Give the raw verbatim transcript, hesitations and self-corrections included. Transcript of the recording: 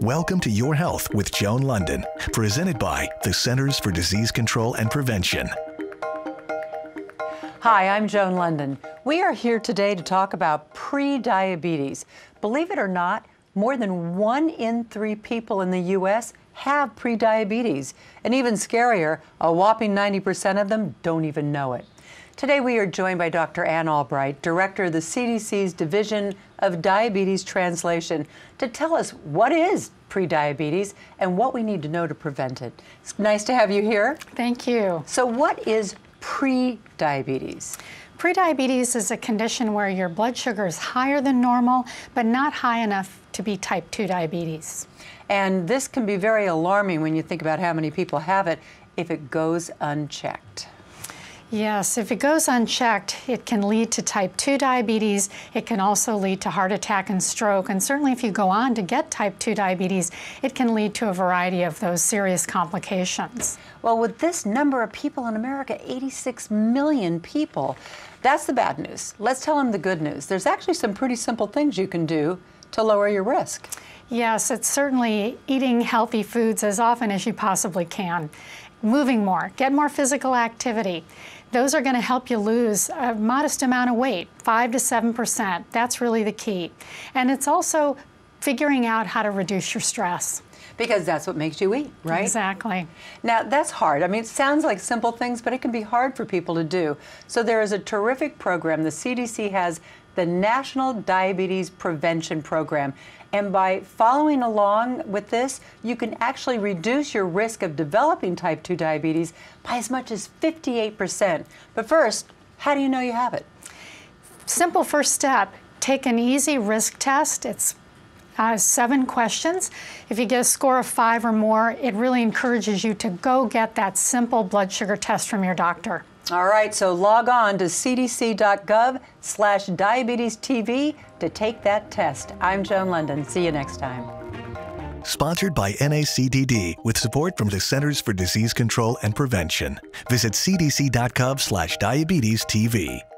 Welcome to Your Health with Joan London, presented by the Centers for Disease Control and Prevention. Hi, I'm Joan London. We are here today to talk about prediabetes. Believe it or not, more than one in three people in the U S have prediabetes. And even scarier, a whopping ninety percent of them don't even know it. Today we are joined by Doctor Ann Albright, Director of the C D C's Division of Diabetes Translation, to tell us what is prediabetes and what we need to know to prevent it. It's nice to have you here. Thank you. So what is prediabetes? Prediabetes is a condition where your blood sugar is higher than normal, but not high enough to be type two diabetes. And this can be very alarming when you think about how many people have it if it goes unchecked. Yes, if it goes unchecked, it can lead to type two diabetes. It can also lead to heart attack and stroke. And certainly if you go on to get type two diabetes, it can lead to a variety of those serious complications. Well, with this number of people in America, eighty-six million people, that's the bad news. Let's tell them the good news. There's actually some pretty simple things you can do to lower your risk. Yes, it's certainly eating healthy foods as often as you possibly can. Moving more, get more physical activity. Those are going to help you lose a modest amount of weight, five to seven percent. That's really the key. And it's also figuring out how to reduce your stress. Because that's what makes you eat, right? Exactly. Now, that's hard. I mean, it sounds like simple things, but it can be hard for people to do. So there is a terrific program. The C D C has the National Diabetes Prevention Program. And by following along with this, you can actually reduce your risk of developing type two diabetes by as much as fifty-eight percent. But first, how do you know you have it? Simple first step, take an easy risk test. It's uh, seven questions. If you get a score of five or more, it really encourages you to go get that simple blood sugar test from your doctor. All right, so log on to c d c dot gov slash diabetes T V to take that test. I'm Joan London. See you next time. Sponsored by N A C D D with support from the Centers for Disease Control and Prevention. Visit c d c dot gov slash diabetes T V.